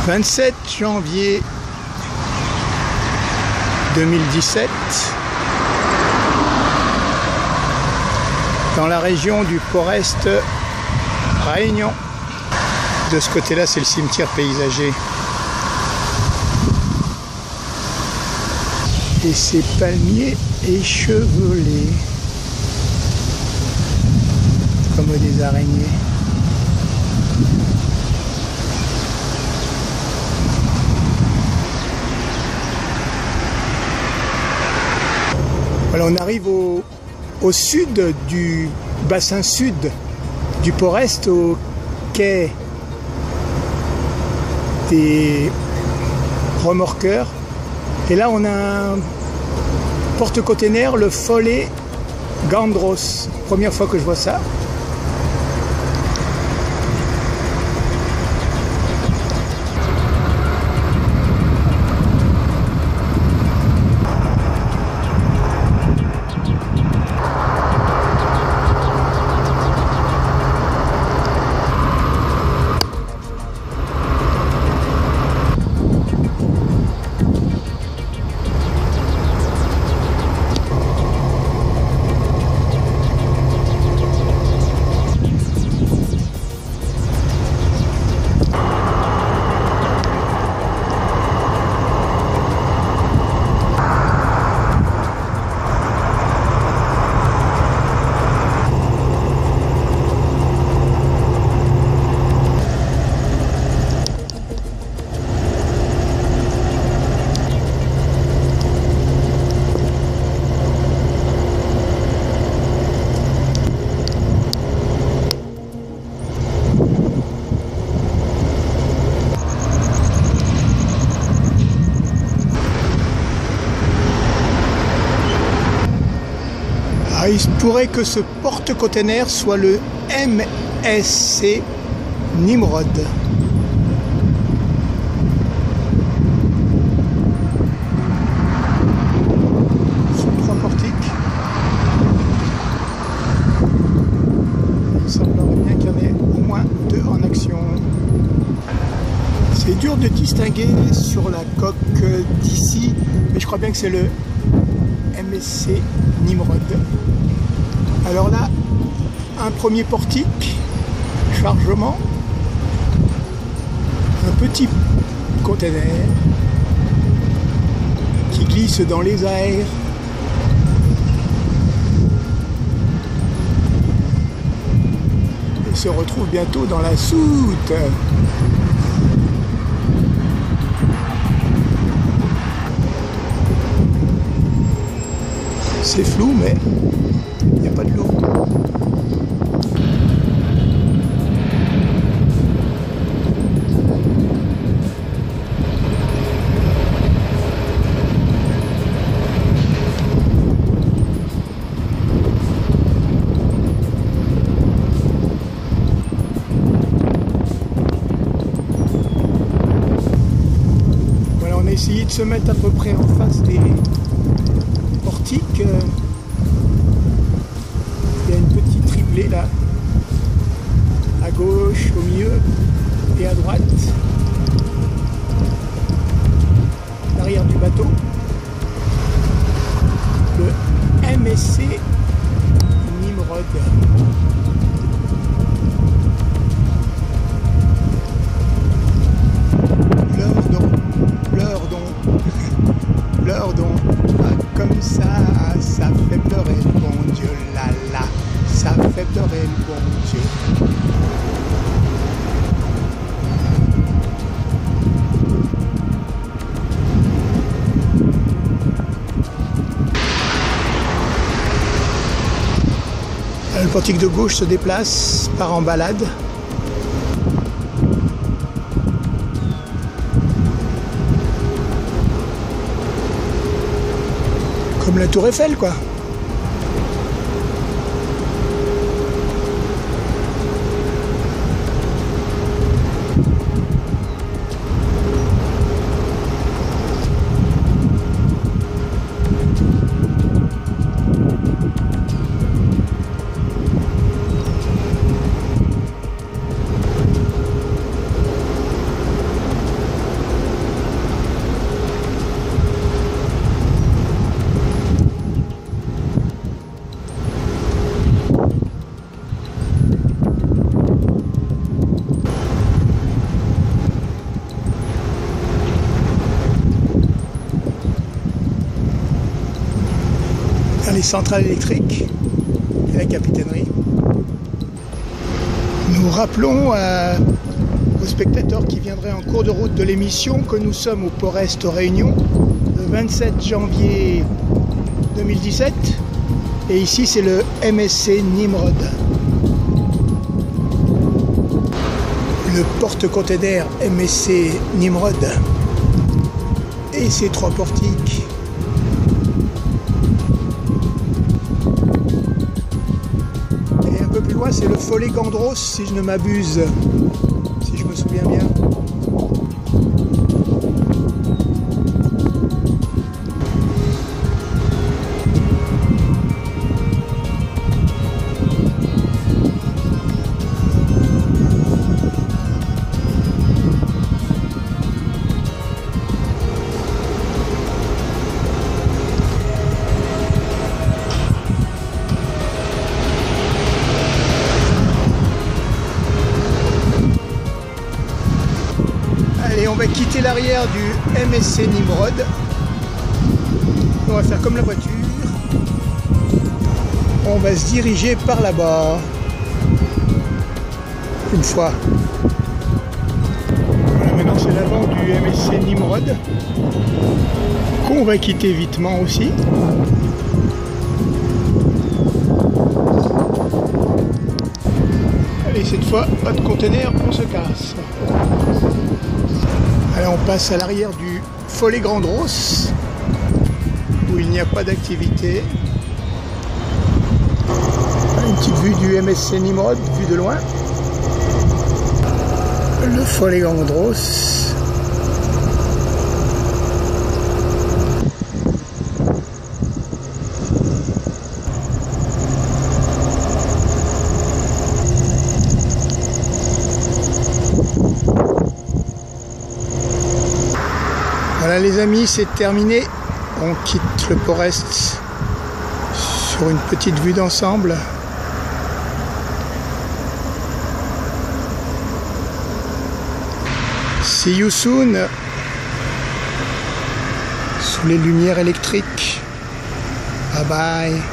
27 janvier 2017, dans la région du Port-Est Réunion. De ce côté-là, c'est le cimetière paysager. Et ces palmiers échevelés, comme des araignées. Voilà, on arrive au sud du bassin sud du Port-Est, au quai des remorqueurs. Et là, on a un porte-container, le Follet Gandros. Première fois que je vois ça. Il se pourrait que ce porte-container soit le MSC Nimrod. Ce sont 3 portiques. Il semblerait bien qu'il y en ait au moins 2 en action. C'est dur de distinguer sur la coque d'ici, mais je crois bien que c'est le MSC Nimrod. Alors là, un premier portique, chargement, un petit container qui glisse dans les airs. Et se retrouve bientôt dans la soute. C'est flou, mais il n'y a pas de l'eau. Voilà, on a essayé de se mettre à peu près en face des portiques. Il y a une petite triplée là, à gauche, au milieu et à droite. L'arrière du bateau, le MSC Nimrod. Pleure donc, pas comme ça fait pleurer le bon Dieu, là là, ça fait pleurer le bon Dieu. Le portique de gauche se déplace, part en balade. Comme la Tour Eiffel, quoi. centrales électriques et la capitainerie. Nous rappelons aux spectateurs qui viendraient en cours de route de l'émission que nous sommes au Port Est Réunion le 27 janvier 2017 et ici c'est le MSC Nimrod. Le porte-container MSC Nimrod et ses 3 portiques. Et un peu plus loin c'est le Follet Gandros si je ne m'abuse, si je me souviens bien. Et on va quitter l'arrière du MSC Nimrod. On va faire comme la voiture. On va se diriger par là-bas. Une fois. Voilà, maintenant c'est l'avant du MSC Nimrod. Qu'on va quitter vitement aussi. Allez, cette fois, pas de conteneur, on se casse. Allez, on passe à l'arrière du Follet Gandros, où il n'y a pas d'activité. Une petite vue du MSC Nimrod, vue de loin. Le Follet Gandros. Voilà les amis, c'est terminé. On quitte le Port Est sur une petite vue d'ensemble. See you soon. Sous les lumières électriques. Bye bye.